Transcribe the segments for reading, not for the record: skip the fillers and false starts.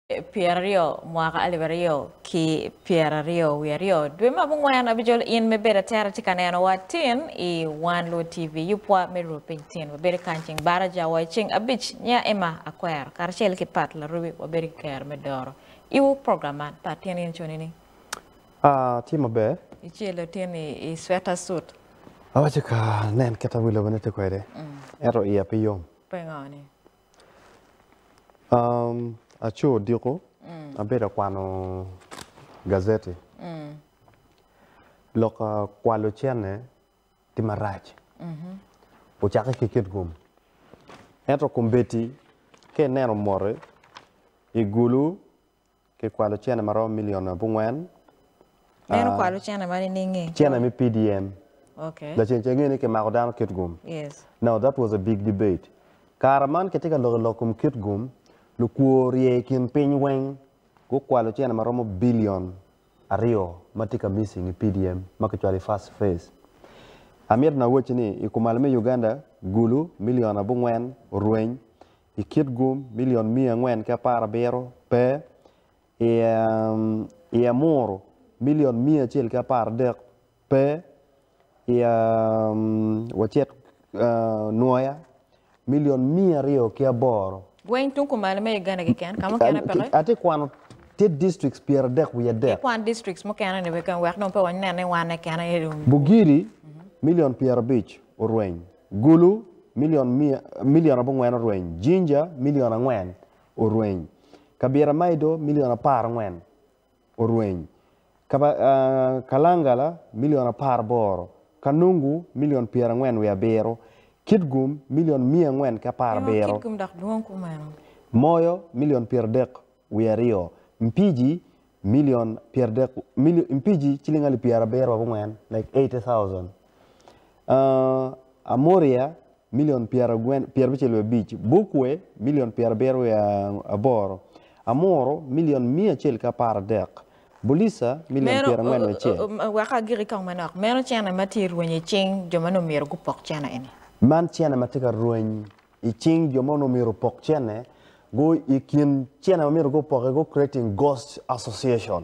Pierio, Mwaka Alivario, Ki Pierio, Weario, Dwima Bungwan Abijol in me better terra Ticanano Watin, e one low TV, you poor me roping tin, very canching, Baraja watching a bitch, nya Emma, acquire, Carshel Kipat, La Ruby, or very care medoro. You program at Tatian in Chonini. Timo Bear. Ichilo Tini is sweater suit. Awachika, Nan Catawilla when it quite ero ear piyom. Pengoni. A chuo diko, a better quano gazette. Loka qualo chene, Timaraj. Uchaka Kitgum. Ero kumbeti, ke nero more, I Gulu, ke qualo chene maro million bungwen. Nero qualo chene mari ningi. Chene mi PDM. Okay. The change ke magodano Kitgum. Yes. Now that was a big debate. Karaman ke tika lokum Kitgum, lukurie kin pinweng, go kwalo chena maromo billion ario matika missing PDM makachwali first phase. Amir na wochini ikumalme Uganda Gulu million abungwen rueng, Kitgum million mia ngwen ke para bero pe e Amuru million mia chil ke para dek pe wachet noya million mia rio kia boro. Going to Kumalame Uganda again, come on, I take one districts Pierre deck we are there. One districts, Mokana, we can work no one and one can. Bugiri million Pierre Beach or rain. Gulu million abong wen or rain. Ginger million and wen or rain. Kaberamaido million a par wen or rain. Kalangala million a par boro. Kanungu million Pierre and wen we are bero. Kitgum million mia ngwen ka par bero. Kitgum dak duong kumano. Moyo million pier dek Rio. Mpiji million pier dek Mpiji chilingali pier bero ngwen like 80,000. Amoria million pier ngwen pier bichilwe beach. Bukwe million pier bero ya aboro. Amoro million mia chil ka par dek. Bulisa million pier ngwen we chil. Waka giri kang manak. Meron chana matir wenye ching jomano mero gupok chana ini. Man chene matika ruin I ching jomono miro pok chene go ikin chene miro go pok go creating ghost association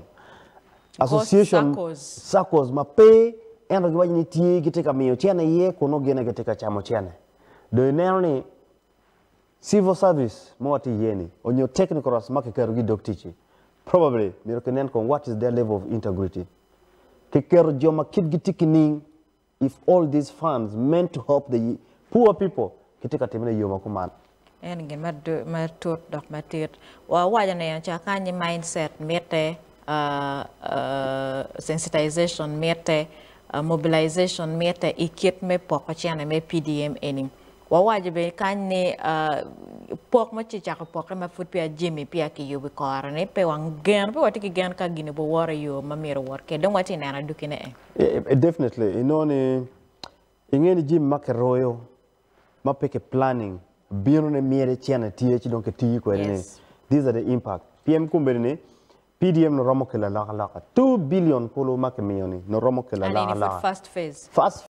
sakos ma pe endo gwa ni tie gitika miyo chene ye kono gene gitika chamo chene do neni civil service mo ati yeni on your technical as makero gi doktichi probably miro kenen kon what is their level of integrity kekero joma kid gitikining. If all these funds meant to help the poor people, kitika timene yoma kuman. En gen matut dok matit. Wa waja na yan chakanye mindset mete sensitization mete mobilization mete ikit me poko chana me PDM enim. Wa waja be kanye pok ma chichaka pok ma fut pia Jimmy pia ki yubi korane pe wang gen pe watiki gen ka gine bo wara yo mamiro worke don wati nana dukine definitely inoni ingeni Jim makeroyo mapeke planning biro ne miere chana tie chi donc tie ko ne these are the impact PM kumbere PDM no romo kala la 2 billion kolo makemioni no romo kala la first phase